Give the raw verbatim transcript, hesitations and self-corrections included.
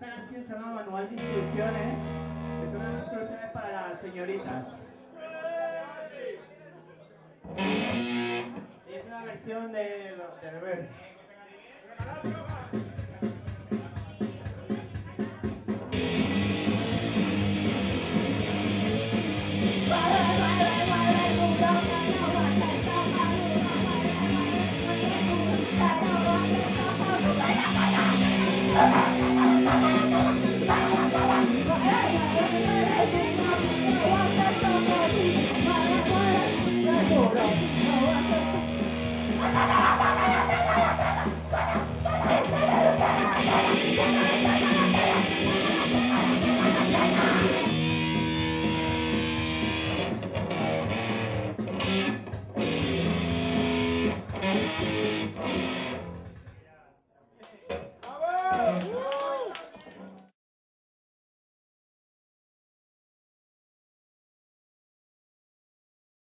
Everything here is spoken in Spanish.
Esta canción se llama Manual de Instrucciones, que son unas instrucciones para las señoritas. Y es una versión de, de beber.